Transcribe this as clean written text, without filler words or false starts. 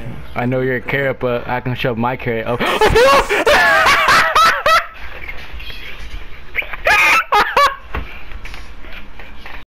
I know you're a carrot, but I can shove my carrot up.